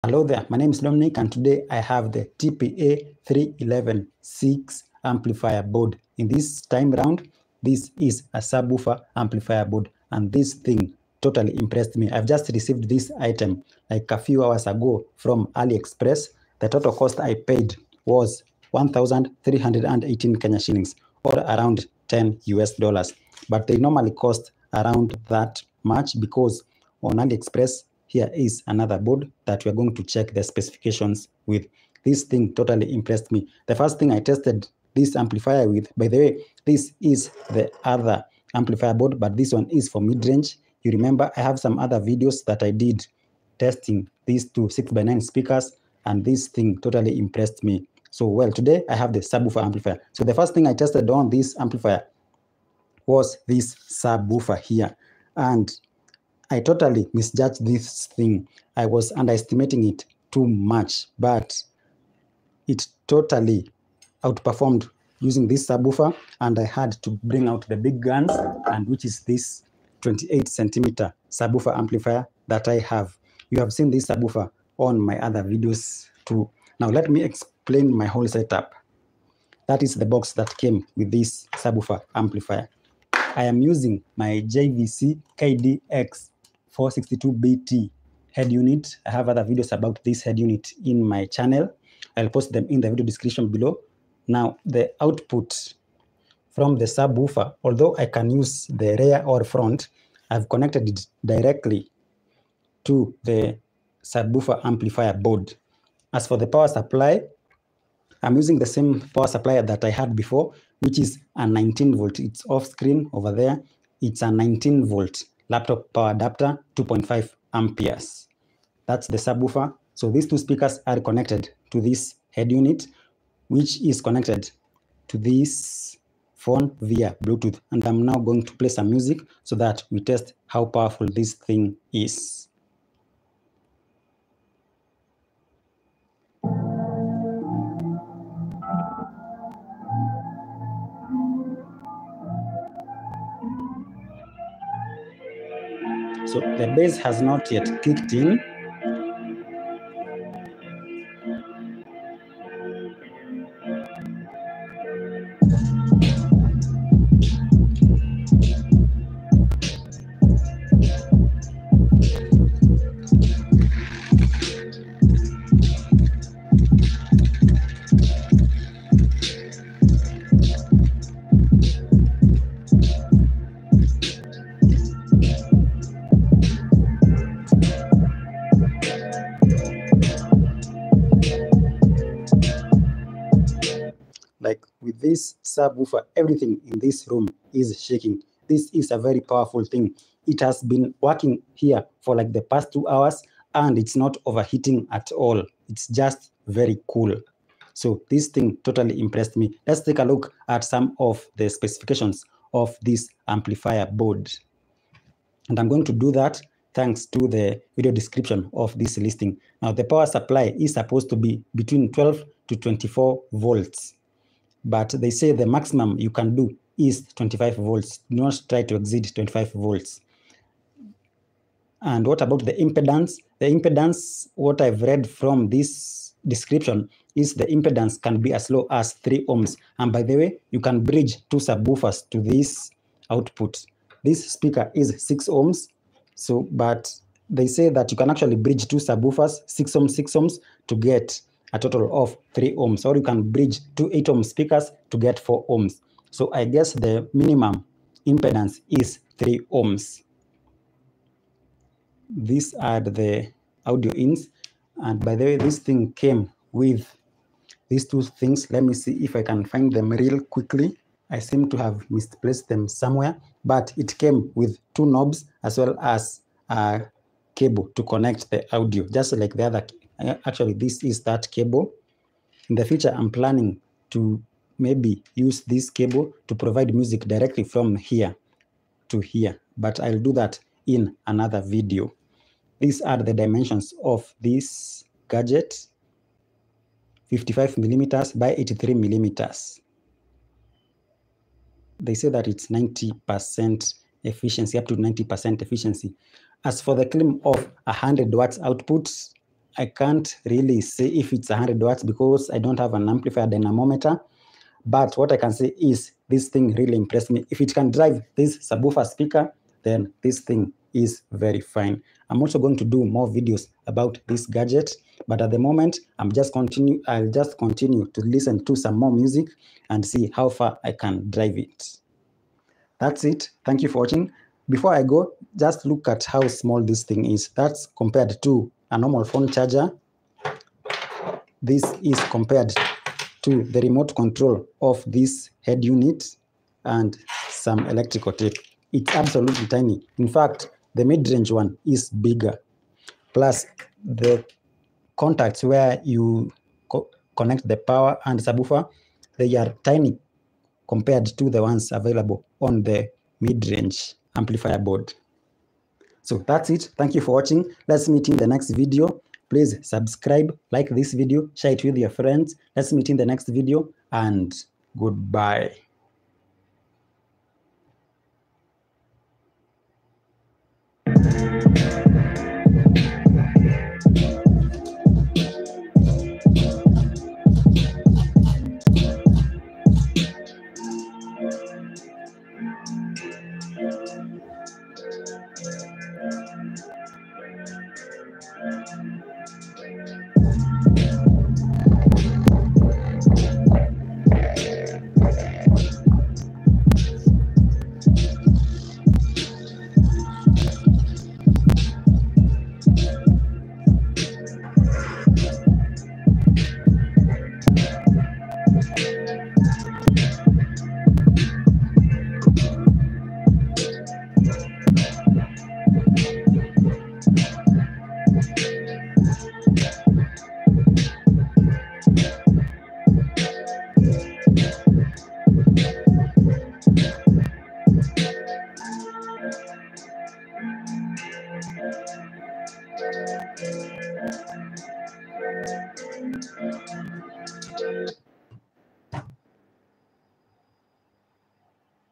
Hello there, my name is Dominic and today I have the TPA3116 amplifier board. In this time round, this is a subwoofer amplifier board and this thing totally impressed me. I've just received this item like a few hours ago from AliExpress. The total cost I paid was 1,318 Kenya shillings or around 10 US dollars. But they normally cost around that much because on AliExpress, here is another board that we're going to check the specifications with. This thing totally impressed me. The first thing I tested this amplifier with, by the way, this is the other amplifier board, but this one is for mid-range. You remember I have some other videos that I did testing these two 6x9 speakers, and this thing totally impressed me. So, well, today I have the subwoofer amplifier. So the first thing I tested on this amplifier was this subwoofer here. And I totally misjudged this thing. I was underestimating it too much, but it totally outperformed using this subwoofer, and I had to bring out the big guns, and which is this 28 centimeter subwoofer amplifier that I have. You have seen this subwoofer on my other videos too. Now let me explain my whole setup. That is the box that came with this subwoofer amplifier. I am using my JVC KDX 462BT head unit. I have other videos about this head unit in my channel. I'll post them in the video description below. Now, the output from the subwoofer, although I can use the rear or front, I've connected it directly to the subwoofer amplifier board. As for the power supply, I'm using the same power supply that I had before, which is a 19 volt. It's off screen over there. It's a 19 volt laptop power adapter, 2.5 amperes. That's the subwoofer. So these two speakers are connected to this head unit, which is connected to this phone via Bluetooth. And I'm now going to play some music so that we test how powerful this thing is. So the bass has not yet kicked in. Like with this subwoofer, everything in this room is shaking. This is a very powerful thing. It has been working here for like the past 2 hours and it's not overheating at all. It's just very cool. So this thing totally impressed me. Let's take a look at some of the specifications of this amplifier board. And I'm going to do that thanks to the video description of this listing. Now the power supply is supposed to be between 12 to 24 volts. But they say the maximum you can do is 25 volts. Do not try to exceed 25 volts. And what about the impedance? The impedance, what I've read from this description, is the impedance can be as low as 3 ohms. And by the way, you can bridge 2 subwoofers to this output. This speaker is 6 ohms. So, but they say that you can actually bridge 2 subwoofers, 6 ohms, to get a total of 3 ohms, or you can bridge 2 8-ohm speakers to get 4 ohms. So I guess the minimum impedance is 3 ohms. These are the audio ins. And by the way, this thing came with these two things. Let me see if I can find them real quickly. I seem to have misplaced them somewhere, but it came with 2 knobs as well as a cable to connect the audio, just like the other. Actually, this is that cable. In the future, I'm planning to maybe use this cable to provide music directly from here to here, but I'll do that in another video. These are the dimensions of this gadget: 55 millimeters by 83 millimeters. They say that it's 90% efficiency, up to 90% efficiency. As for the claim of 100 watts output, I can't really say if it's 100 watts because I don't have an amplifier dynamometer. But what I can say is this thing really impressed me. If it can drive this subwoofer speaker, then this thing is very fine. I'm also going to do more videos about this gadget, but at the moment, I'll just continue to listen to some more music and see how far I can drive it. That's it. Thank you for watching. Before I go, just look at how small this thing is. That's compared to a normal phone charger. This is compared to the remote control of this head unit and some electrical tape. It's absolutely tiny. In fact, the mid-range one is bigger. Plus, the contacts where you connect the power and subwoofer, they are tiny compared to the ones available on the mid-range amplifier board. So that's it. Thank you for watching. Let's meet in the next video. Please subscribe, like this video, share it with your friends. Let's meet in the next video, and goodbye.